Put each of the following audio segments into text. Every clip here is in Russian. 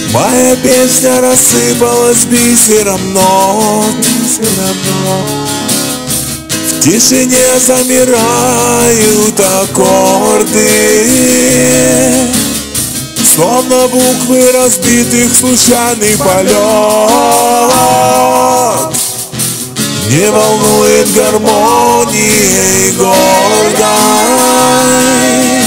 Моя песня рассыпалась бисером нот. В тишине замирают аккорды, словно буквы разбитых в случайный полет. Не волнует гармонией гордой.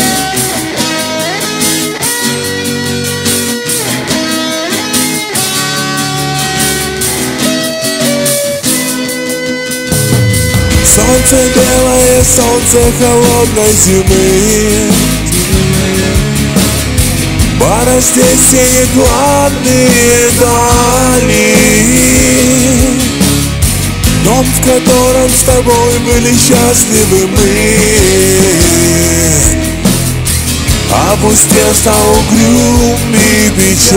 Солнце белое, солнце холодной зимы. Пара здесь синие гладные дали. Дом, в котором с тобой были счастливы мы. Опустел, стал угрюм и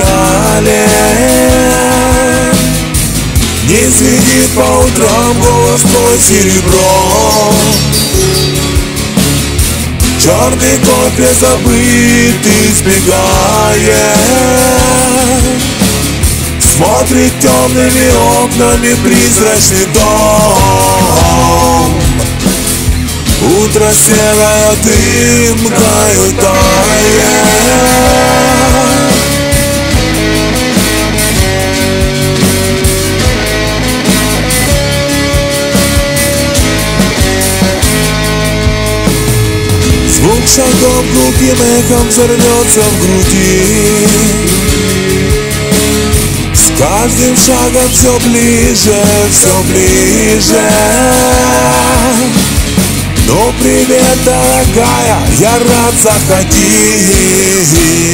печален. Не звенит по утрам голос твой серебро. Черный кофе забытый избегает. Смотрит темными окнами призрачный дом. Утро серая дымкою тает. Звук шагов гулким эхом взорвется в груди. С каждым шагом все ближе, все ближе. Ну привет, дорогая, я рад, заходи.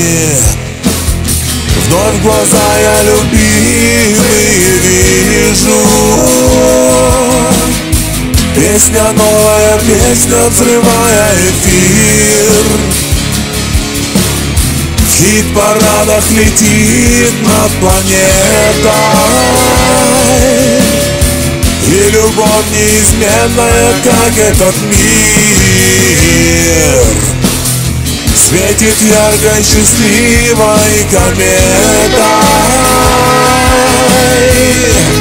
Вновь в глаза я любимые вижу. Песня новая, песня, взрывая эфир. В хит-парадах летит над планетой. И любовь неизменная, как этот мир, светит яркой, счастливой кометой.